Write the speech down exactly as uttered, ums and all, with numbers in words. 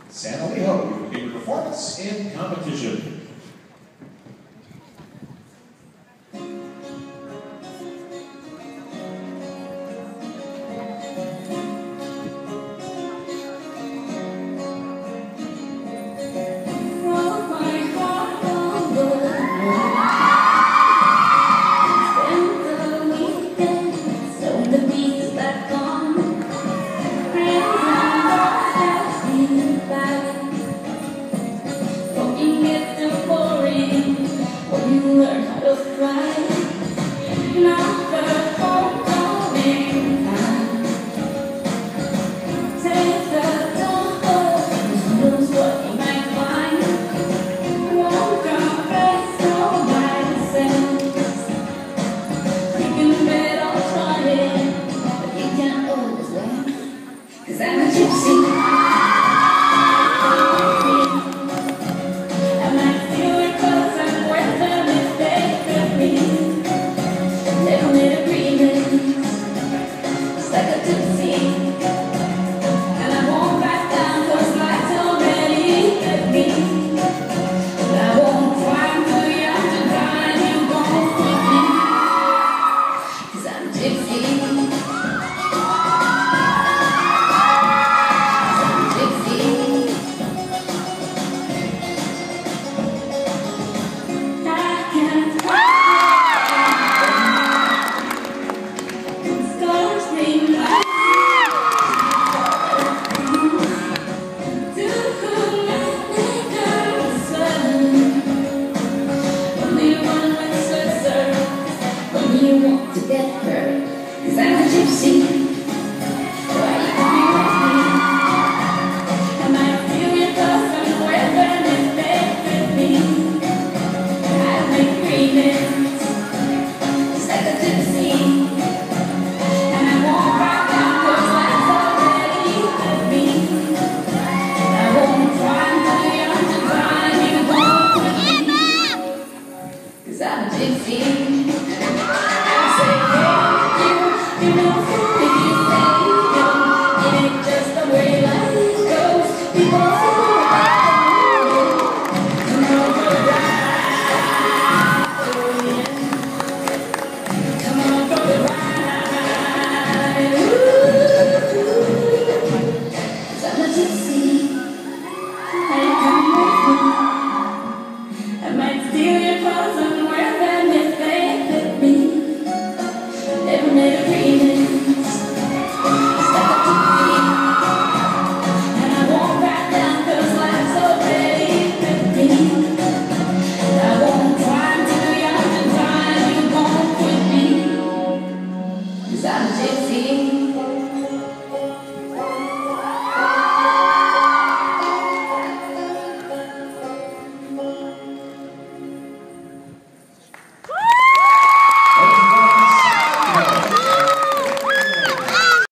San Elijo, in performance and competition. Learn how to fly. Now the homecoming time. Take the door, knows what you might find. Won't confess all my sins. You can bet on trying, but you can't always win. 'Cause I'm a gypsy. You want to get hurt, 'cause I'm a gypsy. Why you coming with me? I might feel your clothes somewhere, but it's bad with me. I make agreements, just like a gypsy. And I won't back down, 'cause life's already with me. I won't try until you're to try, you won't quit me. 'Cause I'm a gypsy. I might steal your clothes and wear them if they fit me. Never made agreements, stuck up to me. And I won't back down, 'cause life's already with me. I won't try until you're to try, you won't quit me. 'Cause I'm a gypsy.